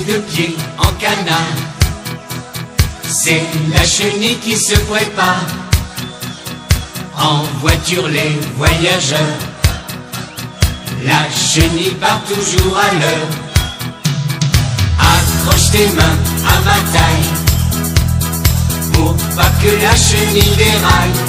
deux pieds en canard. C'est la chenille qui se prépare. En voiture les voyageurs, la chenille part toujours à l'heure. Accroche tes mains à ma taille, pour pas que la chenille déraille.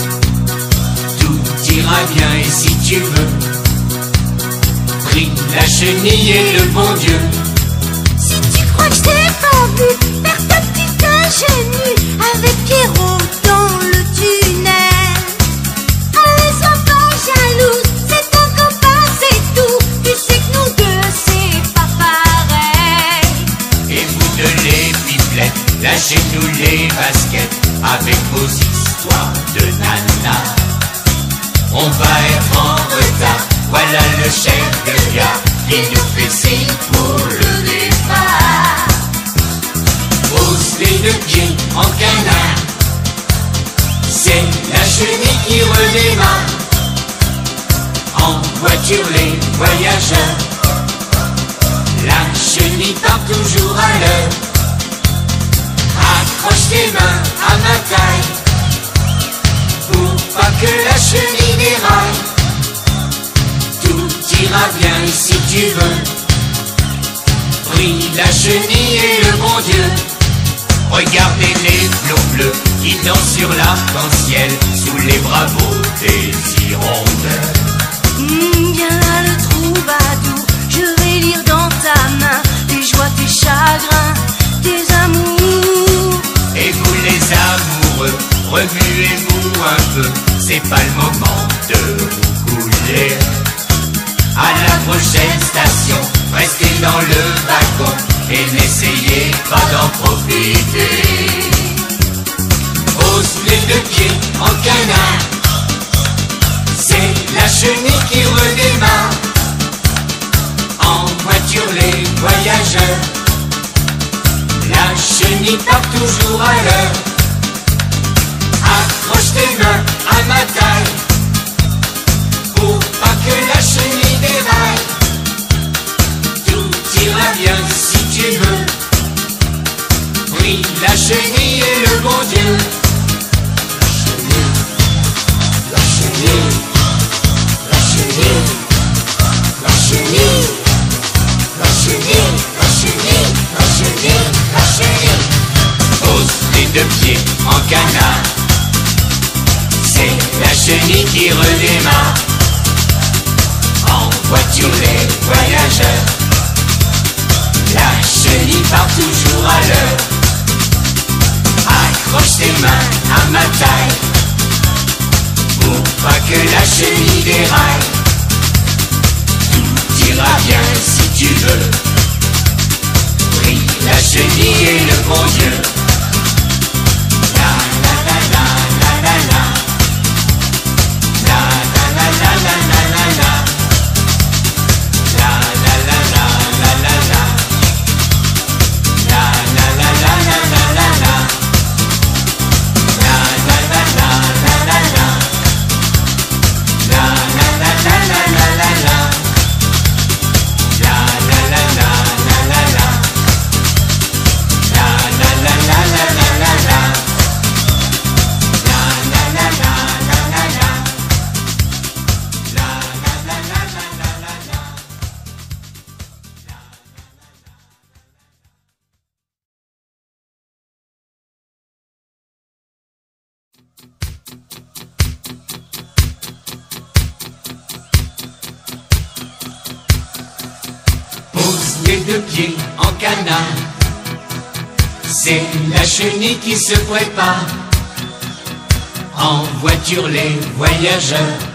Tout ira bien et si tu veux, prie la chenille et le bon Dieu. Si tu crois que je t'ai pas vu faire ta petite chenille avec Pierrot dans le tunnel, allez, sois pas jalouse, c'est ton copain, c'est tout. Tu sais que nous deux c'est pas pareil. Et vous deux les pipelettes, lâchez-nous les baskets avec vos histoires de nana. On va être en retard, voilà le chef de gare qui nous fait signe pour le départ. Pose les deux pieds en canard, c'est la chenille qui redémarre. En voiture les voyageurs, la chenille part toujours à l'heure. Accroche tes mains à ma taille, pour pas que la chenille déraille. Tout ira bien et si tu veux, prie la chenille et le bon Dieu. Regardez les flots bleus qui dansent sur l'arc-en-ciel sous les bravos des hirondelles. Viens là le troubadour, je vais lire dans ta main tes joies, tes chagrins, tes amours. Et vous les amoureux, remuez-vous un peu, c'est pas le moment de vous couler. À la prochaine station, restez dans le wagon et n'essayez pas d'en profiter. Pose les deux pieds en canard, c'est la chenille qui redémarre. En voiture les voyageurs, la chenille part toujours à l'heure. Accroche tes mains à ma taille, pour pas que la chenille déraille. Tout ira bien si tu veux, prie la chenille et le bon Dieu. La chenille, la chenille, la chenille, la chenille, la chenille, la chenille, la chenille. Pose les deux pieds en canard, c'est la chenille qui redémarre. En voiture les voyageurs, la chenille part toujours à l'heure. Accroche tes mains à ma taille, pour pas que la chenille déraille. Tout ira bien si tu veux, prie la chenille et le bon Dieu. La la la la la la la, la la la la la la la, la la la la la la la, la la la la la la la la, la la la la la la la, la la la la la la la la, la la la la la la la, la la la la la la la la, la la la la la la la, la la la la la la la. Pose les deux pieds en canard, c'est la chenille qui se prépare. En voiture les voyageurs,